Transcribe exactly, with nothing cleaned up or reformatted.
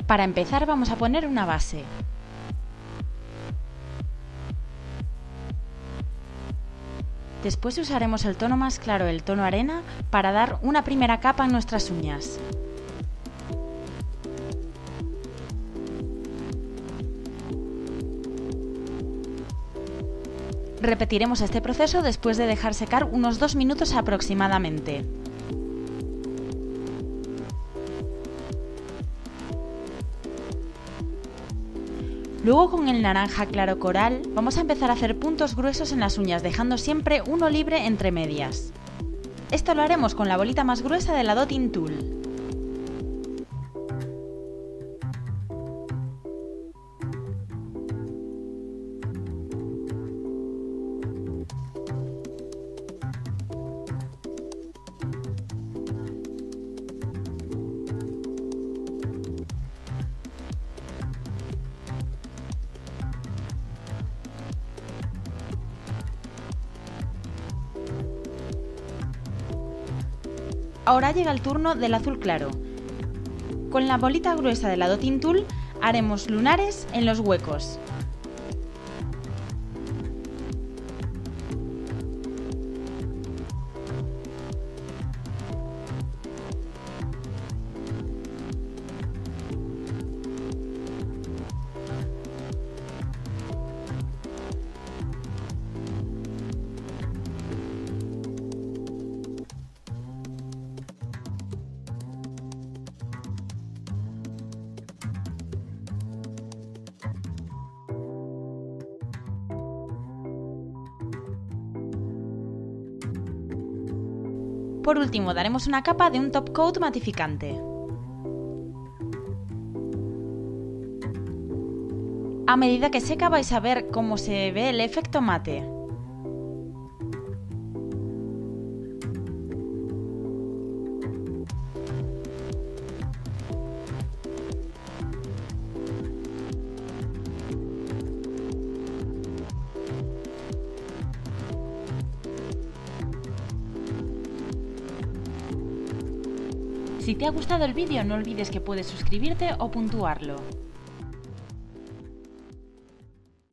Para empezar vamos a poner una base. Después usaremos el tono más claro, el tono arena, para dar una primera capa en nuestras uñas. Repetiremos este proceso después de dejar secar unos dos minutos aproximadamente. Luego con el naranja claro coral vamos a empezar a hacer puntos gruesos en las uñas, dejando siempre uno libre entre medias. Esto lo haremos con la bolita más gruesa de la Dotting Tool. Ahora llega el turno del azul claro. Con la bolita gruesa de la Dotting Tool haremos lunares en los huecos. Por último, daremos una capa de un top coat matificante. A medida que seca vais a ver cómo se ve el efecto mate. Si te ha gustado el vídeo no olvides que puedes suscribirte o puntuarlo.